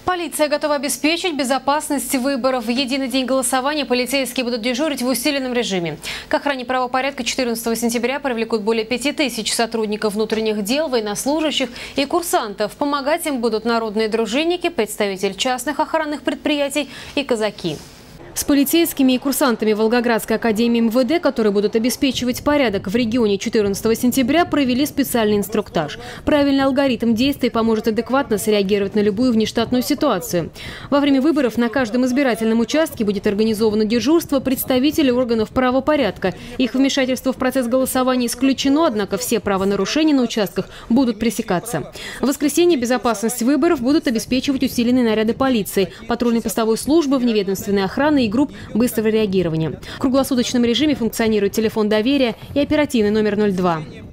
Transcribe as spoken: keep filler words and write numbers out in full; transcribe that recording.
Полиция готова обеспечить безопасность выборов. В единый день голосования полицейские будут дежурить в усиленном режиме. К охране правопорядка четырнадцатого сентября привлекут более пяти тысяч сотрудников внутренних дел, военнослужащих и курсантов. Помогать им будут народные дружинники, представители частных охранных предприятий и казаки. С полицейскими и курсантами Волгоградской академии эм вэ дэ, которые будут обеспечивать порядок в регионе четырнадцатого сентября, провели специальный инструктаж. Правильный алгоритм действий поможет адекватно среагировать на любую внештатную ситуацию. Во время выборов на каждом избирательном участке будет организовано дежурство представителей органов правопорядка. Их вмешательство в процесс голосования исключено, однако все правонарушения на участках будут пресекаться. В воскресенье безопасность выборов будут обеспечивать усиленные наряды полиции, патрульно-постовой службы, вневедомственной охраны и групп быстрого реагирования. В круглосуточном режиме функционирует телефон доверия и оперативный номер ноль два.